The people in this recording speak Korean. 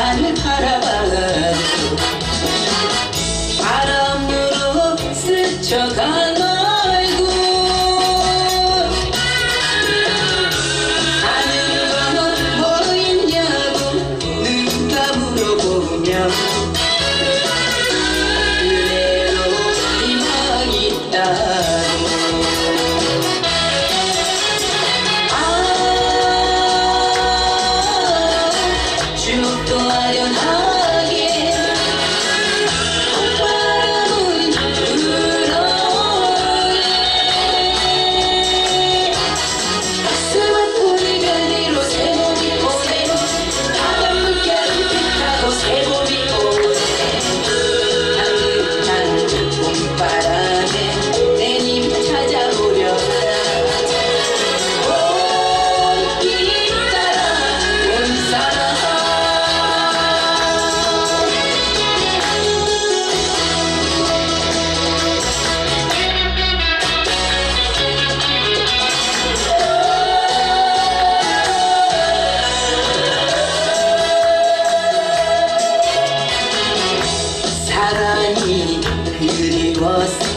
나를 바라봐도 바람으로 스쳐간 얼굴 사는 건 뭐 있냐고 누가 물어보면 그대로 희망이 있다고 추억도 아련하게 콧바람은 불어오네 가슴은 불가리로 새봄이 오네 바람 물결을 타고 새봄이 오네 따뜻한 봄바람에 내 님 찾아오려나 꽃길 따라 온 사람 사랑이 그리웠어